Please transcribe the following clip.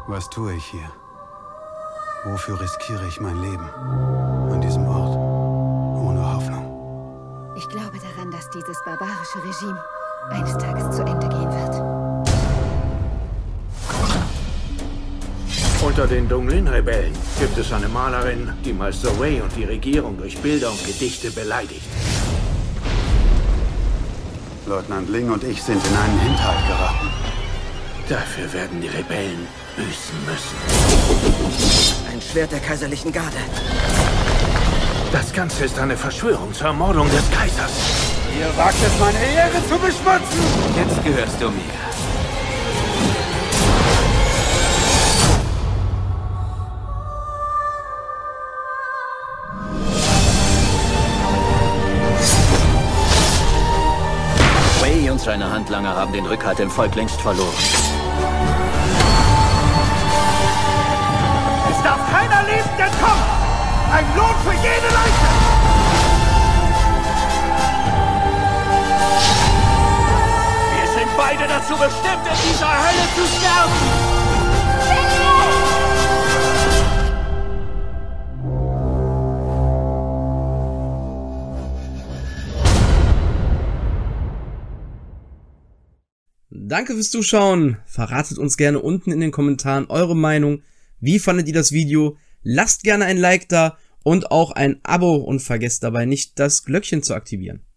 Was tue ich hier? Wofür riskiere ich mein Leben? An diesem Ort. Ohne Hoffnung. Ich glaube daran, dass dieses barbarische Regime eines Tages zu Ende gehen wird. Unter den Dunglin-Rebellen gibt es eine Malerin, die Meister Wei und die Regierung durch Bilder und Gedichte beleidigt. Leutnant Ling und ich sind in einen Hinterhalt geraten. Dafür werden die Rebellen büßen müssen. Ein Schwert der kaiserlichen Garde. Das Ganze ist eine Verschwörung zur Ermordung des Kaisers. Ihr wagt es, meine Ehre zu beschmutzen! Jetzt gehörst du mir. Wei und seine Handlanger haben den Rückhalt im Volk längst verloren. Es darf keiner lebend entkommen! Ein Lohn für jede Leiche! Wir sind beide dazu bestimmt, in dieser Hölle zu sterben! Danke fürs Zuschauen. Verratet uns gerne unten in den Kommentaren eure Meinung. Wie fandet ihr das Video? Lasst gerne ein Like da und auch ein Abo und vergesst dabei nicht, das Glöckchen zu aktivieren.